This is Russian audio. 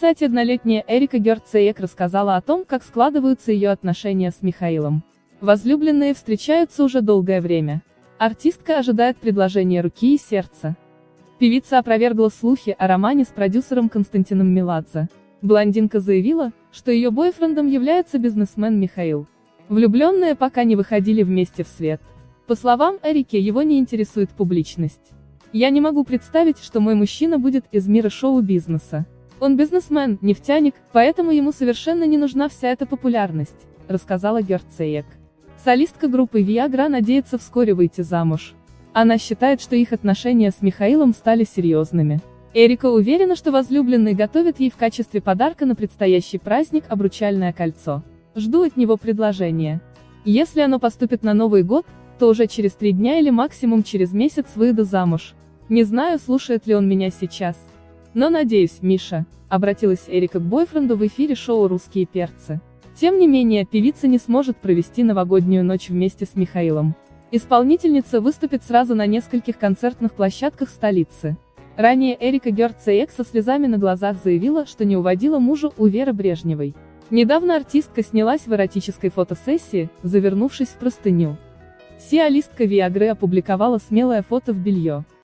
21-летняя Эрика Герцеек рассказала о том, как складываются ее отношения с Михаилом. Возлюбленные встречаются уже долгое время. Артистка ожидает предложения руки и сердца. Певица опровергла слухи о романе с продюсером Константином Меладзе. Блондинка заявила, что ее бойфрендом является бизнесмен Михаил. Влюбленные пока не выходили вместе в свет. По словам Эрики, его не интересует публичность. «Я не могу представить, что мой мужчина будет из мира шоу-бизнеса. Он бизнесмен, нефтяник, поэтому ему совершенно не нужна вся эта популярность», рассказала Герцеек. Солистка группы Viagra надеется вскоре выйти замуж. Она считает, что их отношения с Михаилом стали серьезными. Эрика уверена, что возлюбленный готовит ей в качестве подарка на предстоящий праздник обручальное кольцо. «Жду от него предложения. Если оно поступит на Новый год, то уже через 3 дня или максимум через месяц выйду замуж. Не знаю, слушает ли он меня сейчас. Но надеюсь, Миша», обратилась Эрика к бойфренду в эфире шоу «Русские перцы». Тем не менее, певица не сможет провести новогоднюю ночь вместе с Михаилом. Исполнительница выступит сразу на нескольких концертных площадках столицы. Ранее Эрика Герцеек со слезами на глазах заявила, что не уводила мужа у Веры Брежневой. Недавно артистка снялась в эротической фотосессии, завернувшись в простыню. Солистка Viagra опубликовала смелое фото в белье.